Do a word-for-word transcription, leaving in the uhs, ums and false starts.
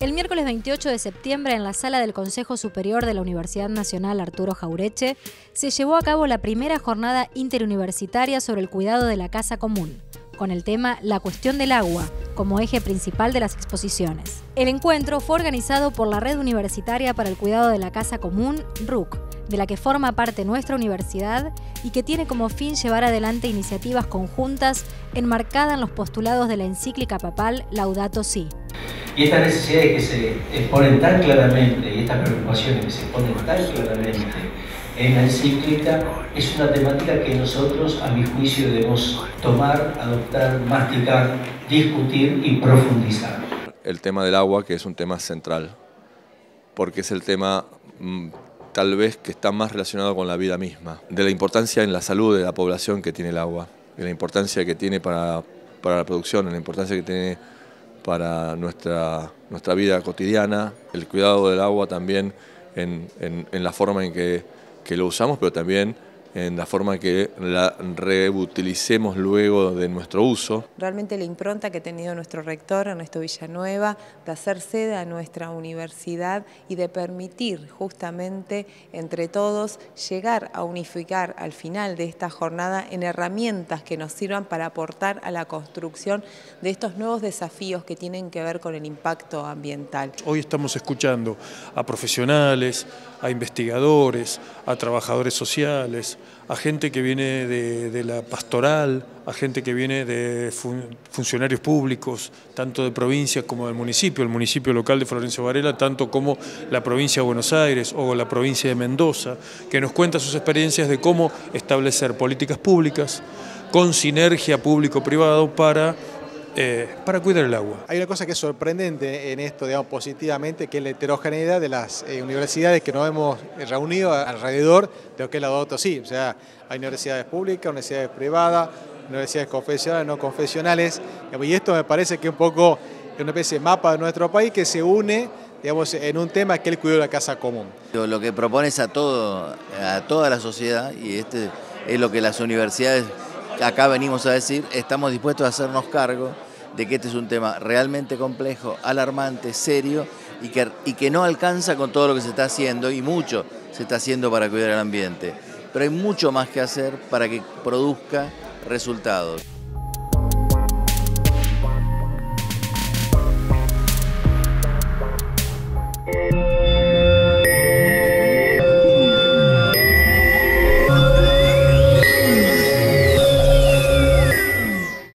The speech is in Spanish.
El miércoles veintiocho de septiembre, en la sala del Consejo Superior de la Universidad Nacional Arturo Jauretche, se llevó a cabo la primera jornada interuniversitaria sobre el cuidado de la casa común, con el tema La cuestión del agua, como eje principal de las exposiciones. El encuentro fue organizado por la Red Universitaria para el Cuidado de la Casa Común, R U C, de la que forma parte nuestra universidad y que tiene como fin llevar adelante iniciativas conjuntas enmarcadas en los postulados de la encíclica papal Laudato Si. Y estas necesidades que se exponen tan claramente y estas preocupaciones que se exponen tan claramente en la encíclica es una temática que nosotros, a mi juicio, debemos tomar, adoptar, masticar, discutir y profundizar. El tema del agua, que es un tema central, porque es el tema mmm, tal vez que está más relacionado con la vida misma, de la importancia en la salud de la población que tiene el agua, de la importancia que tiene para, para la producción, de la importancia que tiene para nuestra, nuestra vida cotidiana, el cuidado del agua también en, en, en la forma en que, que lo usamos, pero también en la forma que la reutilicemos luego de nuestro uso. Realmente la impronta que ha tenido nuestro rector, Ernesto Villanueva, de hacer sede a nuestra universidad y de permitir justamente entre todos llegar a unificar al final de esta jornada en herramientas que nos sirvan para aportar a la construcción de estos nuevos desafíos que tienen que ver con el impacto ambiental. Hoy estamos escuchando a profesionales, a investigadores, a trabajadores sociales, a gente que viene de, de la pastoral, a gente que viene de fun, funcionarios públicos, tanto de provincia como del municipio, el municipio local de Florencio Varela, tanto como la provincia de Buenos Aires o la provincia de Mendoza, que nos cuenta sus experiencias de cómo establecer políticas públicas con sinergia público-privado para Eh, para cuidar el agua. Hay una cosa que es sorprendente en esto, digamos, positivamente, que es la heterogeneidad de las eh, universidades que nos hemos reunido alrededor de lo que es la Laudato Si. O sea, hay universidades públicas, universidades privadas, universidades confesionales, no confesionales, y esto me parece que es un poco una especie de mapa de nuestro país que se une, digamos, en un tema que es el cuidado de la casa común. Lo que propones a, todo, a toda la sociedad, y este es lo que las universidades acá venimos a decir, estamos dispuestos a hacernos cargo de que este es un tema realmente complejo, alarmante, serio y que, y que no alcanza con todo lo que se está haciendo, y mucho se está haciendo para cuidar el ambiente. Pero hay mucho más que hacer para que produzca resultados.